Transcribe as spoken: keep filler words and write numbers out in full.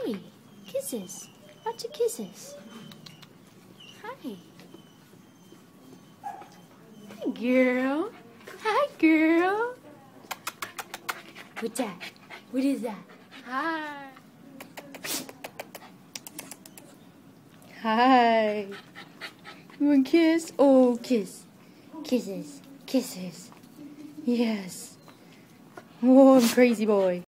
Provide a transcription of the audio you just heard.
Hey, kisses. Lots of kisses. Hi. Hi, girl. Hi, girl. What's that? What is that? Hi. Hi. You want a kiss? Oh, kiss. Kisses. Kisses. Yes. Oh, I'm crazy boy.